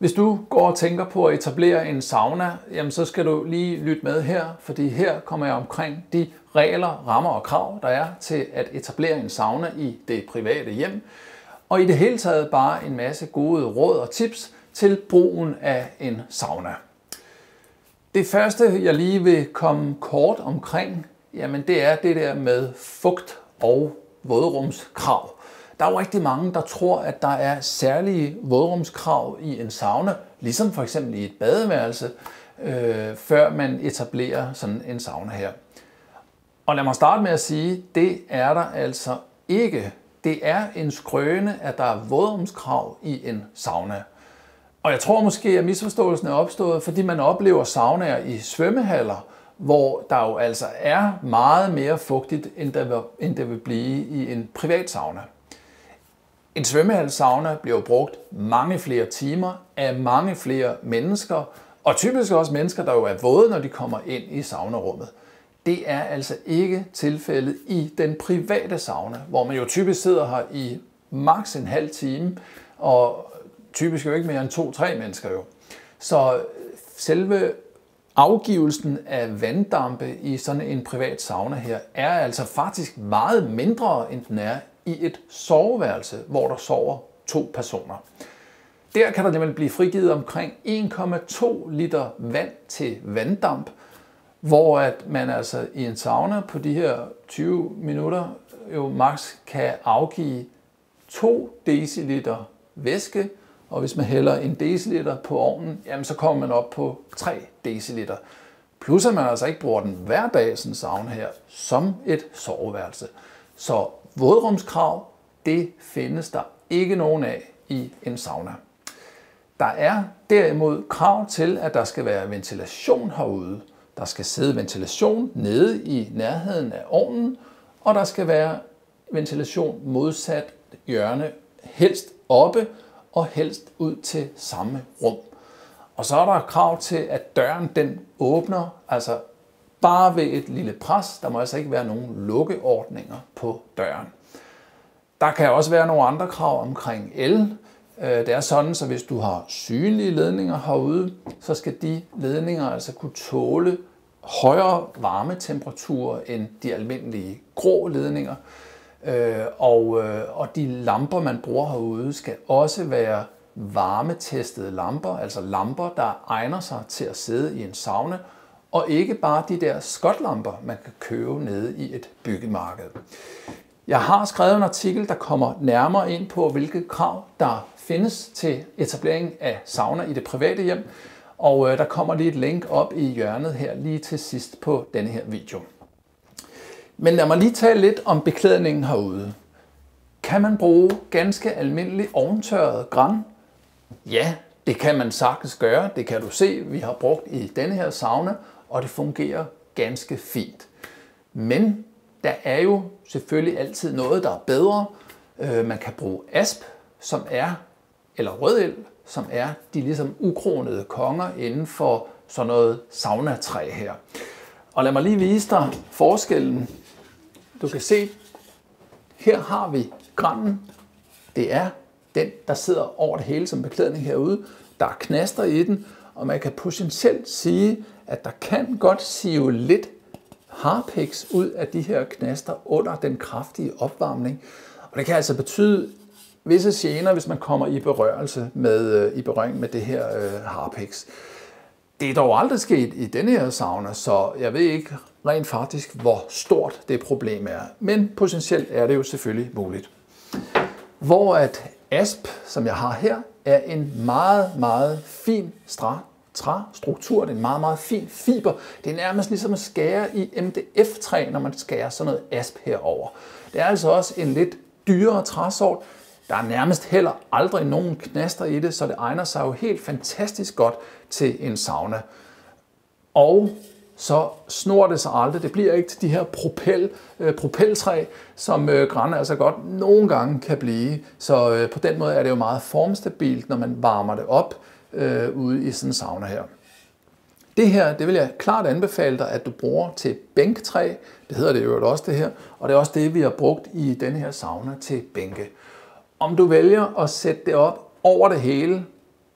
Hvis du går og tænker på at etablere en sauna, jamen så skal du lige lytte med her, fordi her kommer jeg omkring de regler, rammer og krav, der er til at etablere en sauna i det private hjem. Og i det hele taget bare en masse gode råd og tips til brugen af en sauna. Det første, jeg lige vil komme kort omkring, jamen det er det der med fugt- og vådrumskrav. Der er jo rigtig mange, der tror, at der er særlige vådrumskrav i en sauna, ligesom for eksempel i et badeværelse, før man etablerer sådan en sauna her. Og lad mig starte med at sige, det er der altså ikke. Det er en skrøne, at der er vådrumskrav i en sauna. Og jeg tror måske, at misforståelsen er opstået, fordi man oplever saunaer i svømmehaller, hvor der jo altså er meget mere fugtigt, end der vil blive i en privat sauna. En svømmehalssauna bliver jo brugt mange flere timer af mange flere mennesker, og typisk også mennesker, der jo er våde, når de kommer ind i saunarummet. Det er altså ikke tilfældet i den private sauna, hvor man jo typisk sidder her i maks en halv time, og typisk jo ikke mere end 2-3 mennesker jo. Så selve afgivelsen af vanddampe i sådan en privat sauna her, er altså faktisk meget mindre, end den er i et soveværelse, hvor der sover 2 personer. Der kan der nemlig blive frigivet omkring 1,2 liter vand til vanddamp, hvor at man altså i en sauna på de her 20 minutter jo maks kan afgive 2 deciliter væske, og hvis man hælder 1 deciliter på ovnen, jamen så kommer man op på 3 deciliter. Plus at man altså ikke bruger den hver dag, sådan en sauna her, som et soveværelse. Så vådrumskrav, det findes der ikke nogen af i en sauna. Der er derimod krav til, at der skal være ventilation herude. Der skal sidde ventilation nede i nærheden af ovnen, og der skal være ventilation modsat hjørne, helst oppe og helst ud til samme rum. Og så er der krav til, at døren den åbner, altså bare ved et lille pres. Der må altså ikke være nogen lukkeordninger på døren. Der kan også være nogle andre krav omkring el. Det er sådan, så hvis du har synlige ledninger herude, så skal de ledninger altså kunne tåle højere varmetemperaturer end de almindelige grå ledninger. Og de lamper, man bruger herude, skal også være varmetestede lamper, altså lamper, der egner sig til at sidde i en sauna, og ikke bare de der skotlamper, man kan købe nede i et byggemarked. Jeg har skrevet en artikel, der kommer nærmere ind på, hvilke krav der findes til etablering af sauna i det private hjem, og der kommer lige et link op i hjørnet her lige til sidst på denne her video. Men lad mig lige tale lidt om beklædningen herude. Kan man bruge ganske almindelig ovntørret gran? Ja, det kan man sagtens gøre. Det kan du se, vi har brugt i denne her sauna, og det fungerer ganske fint. Men der er jo selvfølgelig altid noget, der er bedre. Man kan bruge asp, som er, eller rødel, som er de ligesom ukronede konger inden for sådan noget saunatræ her. Og lad mig lige vise dig forskellen. Du kan se, her har vi granen. Det er den, der sidder over det hele som beklædning herude. Der er knaster i den, og man kan potentielt sige, at der kan godt sive lidt harpiks ud af de her knaster under den kraftige opvarmning. Og det kan altså betyde visse gener, hvis man kommer i berøring med det her harpiks. Det er dog aldrig sket i denne her sauna, så jeg ved ikke rent faktisk, hvor stort det problem er. Men potentielt er det jo selvfølgelig muligt. Hvor at asp, som jeg har her, er en meget, meget fin træstruktur. Det er en meget, meget fin fiber. Det er nærmest ligesom at skære i MDF-træ, når man skærer sådan noget asp herover. Det er altså også en lidt dyrere træsort. Der er nærmest heller aldrig nogen knaster i det, så det egner sig jo helt fantastisk godt til en sauna. Og så snor det sig aldrig. Det bliver ikke til de her propeltræ, som gran altså godt nogle gange kan blive. Så på den måde er det jo meget formstabilt, når man varmer det op ude i sådan en sauna her. Det her, det vil jeg klart anbefale dig, at du bruger til bænktræ. Det hedder det jo også det her. Og det er også det, vi har brugt i denne her sauna til bænke. Om du vælger at sætte det op over det hele,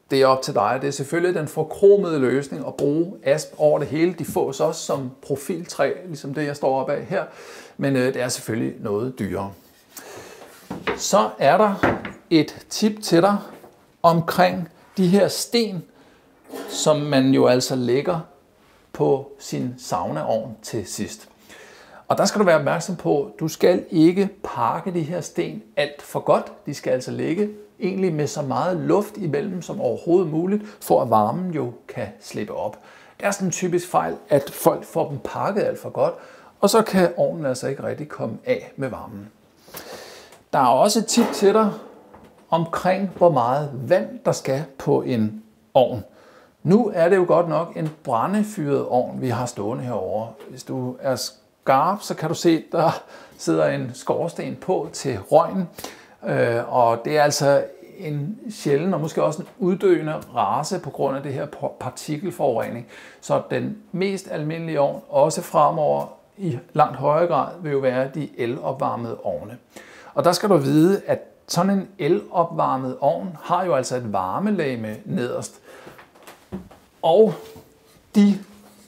det er op til dig. Det er selvfølgelig den forkromede løsning at bruge asp over det hele. De fås også som profiltræ, ligesom det jeg står op af her, men det er selvfølgelig noget dyrere. Så er der et tip til dig omkring de her sten, som man jo altså lægger på sin saunaovn til sidst. Og der skal du være opmærksom på, at du skal ikke pakke de her sten alt for godt. De skal altså ligge egentlig med så meget luft imellem som overhovedet muligt, for at varmen jo kan slippe op. Det er sådan en typisk fejl, at folk får dem pakket alt for godt, og så kan ovnen altså ikke rigtig komme af med varmen. Der er også et tip til dig omkring, hvor meget vand der skal på en ovn. Nu er det jo godt nok en brændefyret ovn, vi har stående herovre. Hvis du er skarp, så kan du se, der sidder en skorsten på til røgen. Og det er altså en sjælden og måske også en uddøende race på grund af det her partikelforurening. Så den mest almindelige ovn, også fremover i langt højere grad, vil jo være de elopvarmede ovne. Og der skal du vide, at sådan en elopvarmet ovn har jo altså et varmelegeme nederst. Og de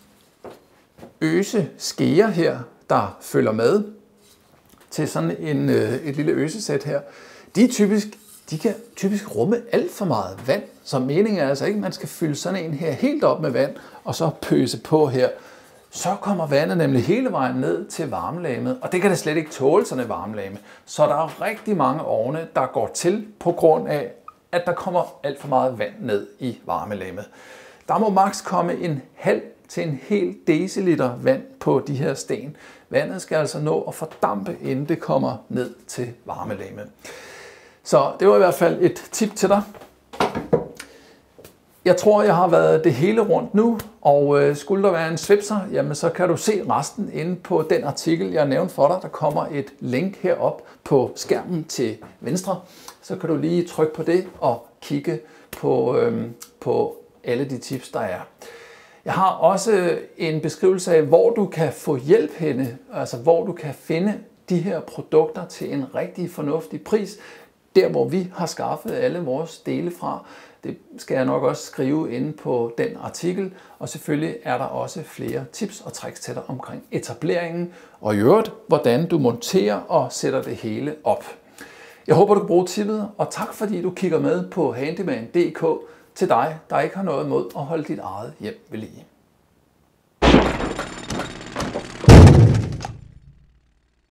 øseskeer her, der følger med til sådan et lille øsesæt her, de kan typisk rumme alt for meget vand. Så meningen er altså ikke, at man skal fylde sådan en her helt op med vand, og så pøse på her. Så kommer vandet nemlig hele vejen ned til varmelegemet, og det kan det slet ikke tåle sådan et varmelegeme. Så der er rigtig mange ovne, der går til på grund af, at der kommer alt for meget vand ned i varmelegemet. Der må maks komme en halv til en hel deciliter vand på de her sten. Vandet skal altså nå at fordampe, inden det kommer ned til varmelegemet. Så det var i hvert fald et tip til dig. Jeg tror, jeg har været det hele rundt nu, og skulle der være en svipser, jamen så kan du se resten inde på den artikel, jeg nævnte for dig. Der kommer et link herop på skærmen til venstre. Så kan du lige trykke på det og kigge på alle de tips, der er. Jeg har også en beskrivelse af, hvor du kan få hjælp henne, altså hvor du kan finde de her produkter til en rigtig fornuftig pris. Der, hvor vi har skaffet alle vores dele fra, det skal jeg nok også skrive inde på den artikel. Og selvfølgelig er der også flere tips og tricks til dig omkring etableringen, og i øvrigt, hvordan du monterer og sætter det hele op. Jeg håber, du kan bruge tippet, og tak fordi du kigger med på handyman.dk til dig, der ikke har noget imod at holde dit eget hjem ved lige.